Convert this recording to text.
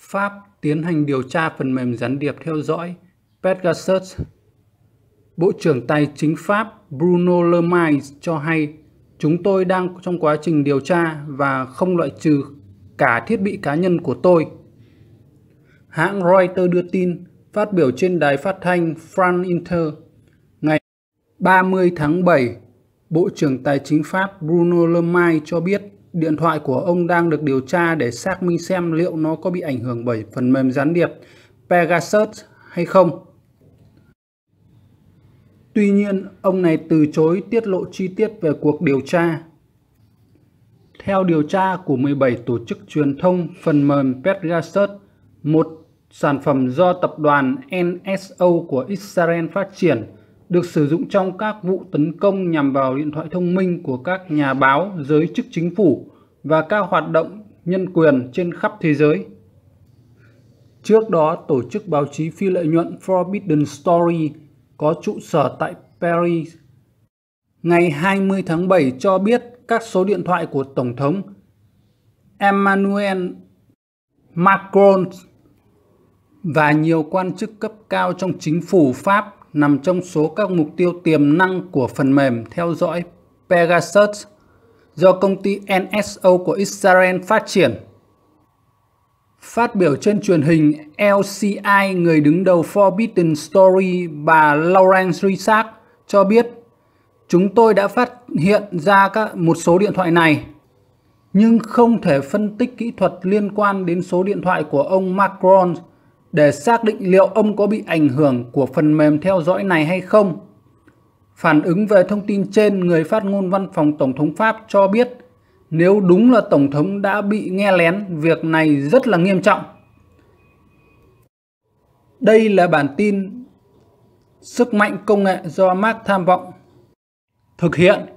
Pháp tiến hành điều tra phần mềm gián điệp theo dõi Pegasus. Bộ trưởng Tài chính Pháp Bruno Le Maire cho hay, chúng tôi đang trong quá trình điều tra và không loại trừ cả thiết bị cá nhân của tôi. Hãng Reuters đưa tin, phát biểu trên đài phát thanh France Inter, ngày 30 tháng 7, Bộ trưởng Tài chính Pháp Bruno Le Maire cho biết điện thoại của ông đang được điều tra để xác minh xem liệu nó có bị ảnh hưởng bởi phần mềm gián điệp Pegasus hay không. Tuy nhiên, ông này từ chối tiết lộ chi tiết về cuộc điều tra. Theo điều tra của 17 tổ chức truyền thông, phần mềm Pegasus, một sản phẩm do tập đoàn NSO của Israel phát triển, được sử dụng trong các vụ tấn công nhằm vào điện thoại thông minh của các nhà báo, giới chức chính phủ và các hoạt động nhân quyền trên khắp thế giới. Trước đó, tổ chức báo chí phi lợi nhuận Forbidden Story có trụ sở tại Paris, ngày 20 tháng 7 cho biết các số điện thoại của Tổng thống Emmanuel Macron và nhiều quan chức cấp cao trong chính phủ Pháp nằm trong số các mục tiêu tiềm năng của phần mềm theo dõi Pegasus do công ty NSO của Israel phát triển. Phát biểu trên truyền hình LCI, người đứng đầu Forbidden Story, bà Lauren Richard cho biết, chúng tôi đã phát hiện ra một số điện thoại này, nhưng không thể phân tích kỹ thuật liên quan đến số điện thoại của ông Macron để xác định liệu ông có bị ảnh hưởng của phần mềm theo dõi này hay không. Phản ứng về thông tin trên, người phát ngôn văn phòng Tổng thống Pháp cho biết, nếu đúng là Tổng thống đã bị nghe lén, việc này rất là nghiêm trọng. Đây là bản tin Sức mạnh công nghệ do Mark Tham vọng thực hiện.